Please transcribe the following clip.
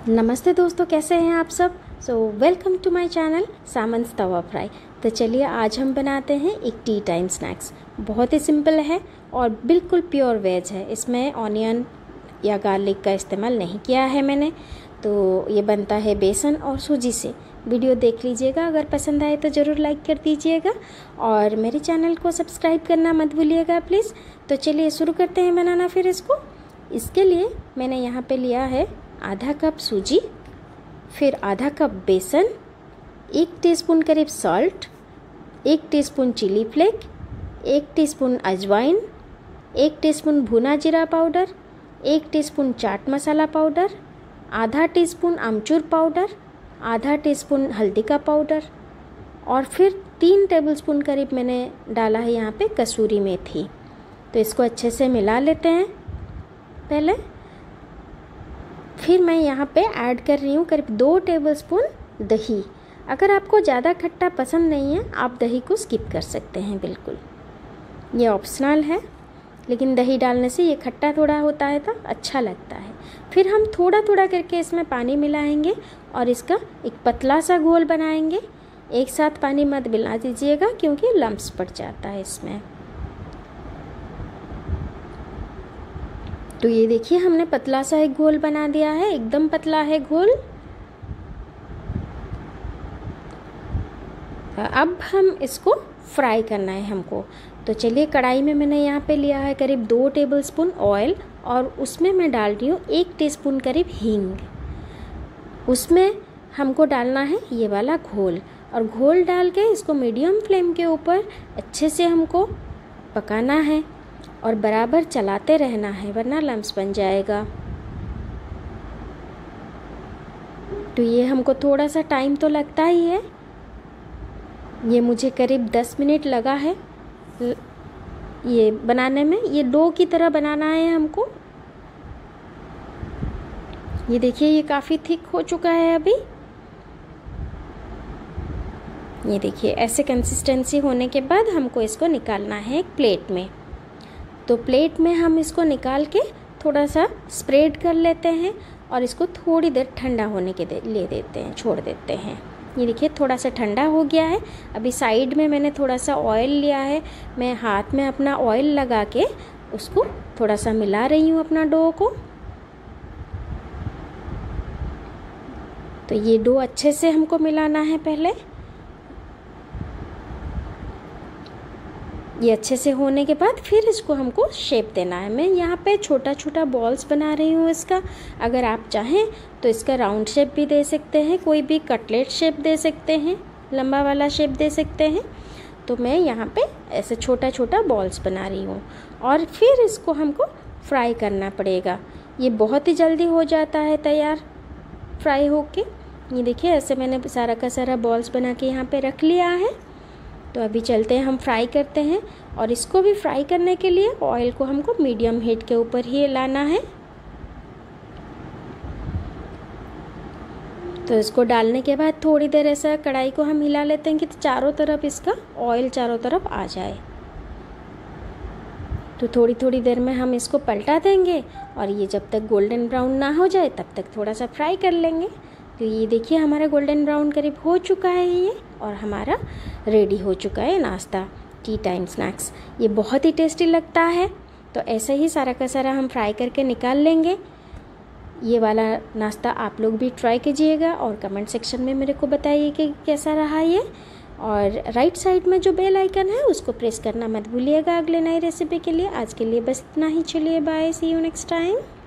नमस्ते दोस्तों, कैसे हैं आप सब। वेलकम टू माय चैनल सामंत तवा फ्राई। तो चलिए आज हम बनाते हैं एक टी टाइम स्नैक्स। बहुत ही सिंपल है और बिल्कुल प्योर वेज है। इसमें ऑनियन या गार्लिक का इस्तेमाल नहीं किया है मैंने। तो ये बनता है बेसन और सूजी से। वीडियो देख लीजिएगा, अगर पसंद आए तो ज़रूर लाइक कर दीजिएगा और मेरे चैनल को सब्सक्राइब करना मत भूलिएगा प्लीज़। तो चलिए शुरू करते हैं बनाना फिर इसको। इसके लिए मैंने यहाँ पे लिया है आधा कप सूजी, फिर आधा कप बेसन, 1 टीस्पून करीब salt, 1 teaspoon chili flake, 1 teaspoon अजवाइन, 1 टीस्पून भुना जीरा powder, 1 teaspoon chaat masala powder, आधा टीस्पून आमचूर पाउडर, आधा टीस्पून हल्दी का पाउडर और फिर 3 टेबलस्पून करीब मैंने डाला है यहाँ पे कसूरी मेथी। तो इसको अच्छे से मिला लेते हैं पहले। फिर मैं यहाँ पे ऐड कर रही हूँ करीब 2 टेबलस्पून दही। अगर आपको ज़्यादा खट्टा पसंद नहीं है आप दही को स्किप कर सकते हैं, बिल्कुल ये ऑप्शनल है, लेकिन दही डालने से ये खट्टा थोड़ा होता है तो अच्छा लगता है। फिर हम थोड़ा थोड़ा करके इसमें पानी मिलाएंगे और इसका एक पतला सा घोल बनाएंगे। एक साथ पानी मत मिला दीजिएगा क्योंकि लम्प्स पड़ जाता है इसमें। तो ये देखिए हमने पतला सा एक घोल बना दिया है, एकदम पतला है घोल। अब हम इसको फ्राई करना है हमको। तो चलिए कढ़ाई में मैंने यहाँ पे लिया है करीब 2 टेबलस्पून ऑयल और उसमें मैं डाल रही हूँ 1 टीस्पून करीब हींग। उसमें हमको डालना है ये वाला घोल और घोल डाल के इसको मीडियम फ्लेम के ऊपर अच्छे से हमको पकाना है और बराबर चलाते रहना है वरना लम्प्स बन जाएगा। तो ये हमको थोड़ा सा टाइम तो लगता ही है। ये मुझे करीब 10 मिनट लगा है ये बनाने में। ये डो की तरह बनाना है हमको। ये देखिए ये काफ़ी थिक हो चुका है अभी। ये देखिए ऐसे कंसिस्टेंसी होने के बाद हमको इसको निकालना है एक प्लेट में। तो प्लेट में हम इसको निकाल के थोड़ा सा स्प्रेड कर लेते हैं और इसको थोड़ी देर ठंडा होने के लिए देते हैं, छोड़ देते हैं। ये देखिए थोड़ा सा ठंडा हो गया है। अभी साइड में मैंने थोड़ा सा ऑयल लिया है, मैं हाथ में अपना ऑयल लगा के उसको थोड़ा सा मिला रही हूँ अपना डो को। तो ये डो अच्छे से हमको मिलाना है पहले। ये अच्छे से होने के बाद फिर इसको हमको शेप देना है। मैं यहाँ पे छोटा छोटा बॉल्स बना रही हूँ इसका। अगर आप चाहें तो इसका राउंड शेप भी दे सकते हैं, कोई भी कटलेट शेप दे सकते हैं, लंबा वाला शेप दे सकते हैं। तो मैं यहाँ पे ऐसे छोटा छोटा बॉल्स बना रही हूँ और फिर इसको हमको फ्राई करना पड़ेगा। ये बहुत ही जल्दी हो जाता है तैयार फ्राई होके। ये देखिए ऐसे मैंने सारा का सारा बॉल्स बना के यहाँ पे रख लिया है। तो अभी चलते हैं हम फ्राई करते हैं और इसको भी फ्राई करने के लिए ऑयल को हमको मीडियम हीट के ऊपर ही लाना है। तो इसको डालने के बाद थोड़ी देर ऐसा कढ़ाई को हम हिला लेते हैं कि चारों तरफ इसका ऑयल चारों तरफ आ जाए। तो थोड़ी थोड़ी देर में हम इसको पलटा देंगे और ये जब तक गोल्डन ब्राउन ना हो जाए तब तक थोड़ा सा फ्राई कर लेंगे। तो ये देखिए हमारा गोल्डन ब्राउन करीब हो चुका है ये और हमारा रेडी हो चुका है नाश्ता टी टाइम स्नैक्स। ये बहुत ही टेस्टी लगता है। तो ऐसे ही सारा का सारा हम फ्राई करके निकाल लेंगे। ये वाला नाश्ता आप लोग भी ट्राई कीजिएगा और कमेंट सेक्शन में मेरे को बताइए कि कैसा रहा ये। और राइट साइड में जो बेल आइकन है उसको प्रेस करना मत भूलिएगा अगले नई रेसिपी के लिए। आज के लिए बस इतना ही। चलिए bye, see you next time.